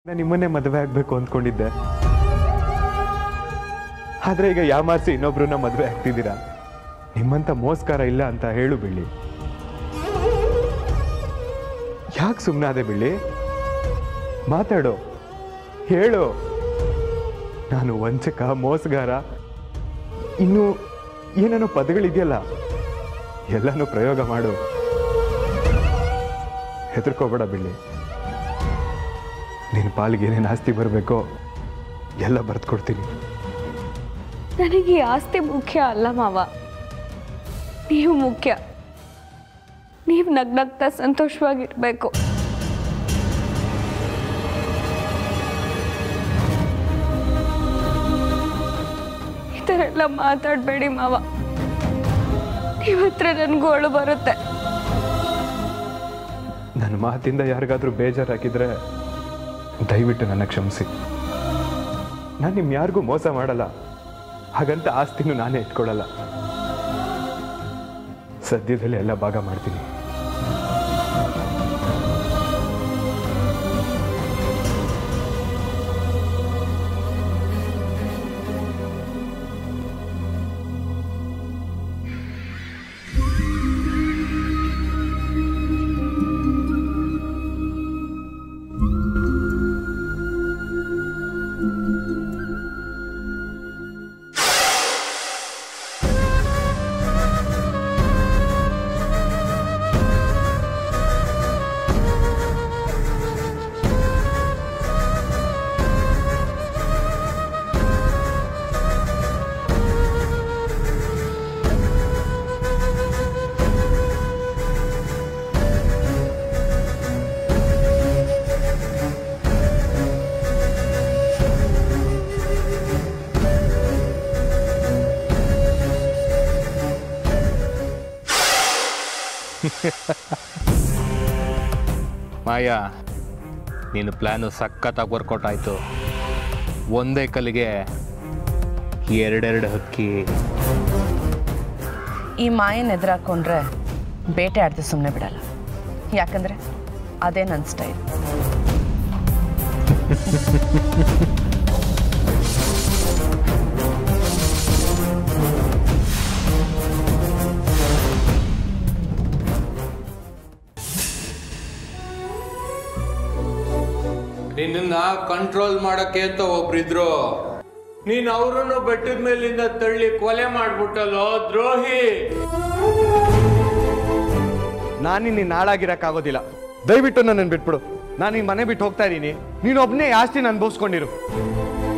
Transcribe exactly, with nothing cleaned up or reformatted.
ನಾನು ನಿಮ್ಮನ್ನೇ ಮದುವೆ ಆಗ್ಬೇಕು ಅಂದ್ಕೊಂಡಿದ್ದೆ. ಆದ್ರೆ ಈಗ ಯಾಮಾರಿಸಿ ಇನ್ನೊಬ್ರನ್ನ ಮದುವೆ ಆಗ್ತಿದ್ದೀರಾ. ನಿಮ್ಮಂತ ಮೋಸ್ಕಾರ ಇಲ್ಲ ಅಂತ ಹೇಳು ಬೆಳ್ಳಿ. ಯಾಕೆ ಸುಮ್ಮನಾದೆ ಬೆಳ್ಳಿ? ಮಾತಾಡು, ಹೇಳು. ನಾನು ವಂಚಕ, ಮೋಸಗಾರ, ಇನ್ನು ಏನೇನೋ ಪದಗಳಿದೆಯಲ್ಲ, ಎಲ್ಲಾನು ಪ್ರಯೋಗ ಮಾಡು. ಹೆದರ್ಕೋಬೇಡ ಬೆಳ್ಳಿ. ನಿನ್ನ ಪಾಲಿಗೆ ಏನೇನು ಆಸ್ತಿ ಬರಬೇಕೋ ಎಲ್ಲ ಬರೆದುಕೊಡ್ತೀನಿ. ನನಗೆ ಈ ಆಸ್ತಿ ಮುಖ್ಯ ಅಲ್ಲ ಮಾವ, ನೀವು ಮುಖ್ಯ. ನೀವು ನಗ್ನಗ್ತಾ ಸಂತೋಷವಾಗಿರ್ಬೇಕು. ಈ ಥರ ಎಲ್ಲ ಮಾತಾಡಬೇಡಿ ಮಾವ. ನಿಮ್ಮ ಹತ್ರ ನನ್ಗೋಳು ಬರುತ್ತೆ. ನನ್ನ ಮಾತಿಂದ ಯಾರಿಗಾದ್ರೂ ಬೇಜಾರಾಗಿದ್ರೆ ದಯವಿಟ್ಟು ನನ್ನ ಕ್ಷಮಿಸಿ. ನಾನು ನಿಮ್ ಯಾರಿಗೂ ಮೋಸ ಮಾಡಲ್ಲ, ಹಾಗಂತ ಆಸ್ತಿನೂ ನಾನೇ ಇಟ್ಕೊಳ್ಳಲ್ಲ. ಸದ್ಯದಲ್ಲಿ ಎಲ್ಲ ಭಾಗ ಮಾಡ್ತೀನಿ. ಮಾಯಾ, ನೀನು ಪ್ಲ್ಯಾನು ಸಖತ್ತಾಗಿ ವರ್ಕೌಟ್ ಆಯಿತು. ಒಂದೇ ಕಲ್ಲಿಗೆ ಎರಡೆರಡು ಹಕ್ಕಿ. ಈ ಮಾಯನ ಎದುರಾಕೊಂಡ್ರೆ ಬೇಟೆ ಆಡ್ದು ಸುಮ್ಮನೆ ಬಿಡಲ್ಲ. ಯಾಕಂದರೆ ಅದೇ ನನ್ನ ಸ್ಟೈಲ್. ನಿನ್ನ ಕಂಟ್ರೋಲ್ ಮಾಡಕ್ಕೆ ಅಂತ ಒಬ್ರಿದ್ರು. ನೀನ್ ಅವರನ್ನು ಬೆಟ್ಟದ ಮೇಲಿಂದ ತಳ್ಳಿ ಕೊಲೆ ಮಾಡ್ಬಿಟ್ಟಲ್ಲೋ ದ್ರೋಹಿ. ನಾನಿನ್ನ ನಾಳಾಗಿರಕ್ಕಾಗೋದಿಲ್ಲ. ದಯವಿಟ್ಟು ನನ್ನನ್ನು ಬಿಟ್ಬಿಡು. ನಾನು ಈ ಮನೆ ಬಿಟ್ಟು ಹೋಗ್ತಾ ಇದ್ದೀನಿ. ನೀನೊಬ್ಬನೇ ಆಸ್ತಿನ ಅನುಭವಿಸ್ಕೊಂಡಿರು.